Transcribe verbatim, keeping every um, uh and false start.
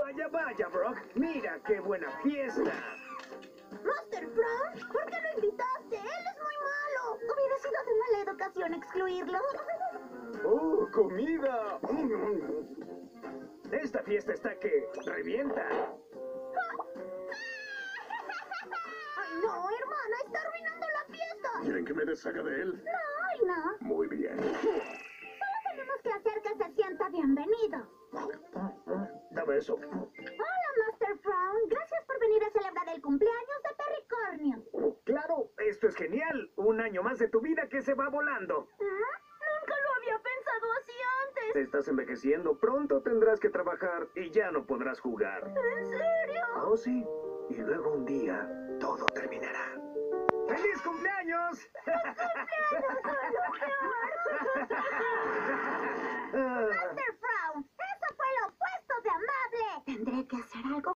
Vaya, vaya, Brock. Mira qué buena fiesta. Master Frank, ¿por qué lo invitaste? Él es muy malo. Hubiera sido de mala educación excluirlo. ¡Oh, comida! Esta fiesta está que revienta. Ay, no, hermana, está arruinando la fiesta. ¿Quieren que me deshaga de él? No, ay, no. Muy bien. Solo tenemos que hacer que se sienta bienvenido. Dame eso. Hola, Master Frown. Gracias por venir a celebrar el cumpleaños de Terricornio. Claro, esto es genial. Un año más de tu vida que se va volando. ¿Ah? Nunca lo había pensado así antes. Te estás envejeciendo. Pronto tendrás que trabajar y ya no podrás jugar. ¿En serio? Oh, sí. Y luego un día todo terminará. ¡Feliz cumpleaños! Master Frown, eso fue lo opuesto de amable. Tendré que hacer algo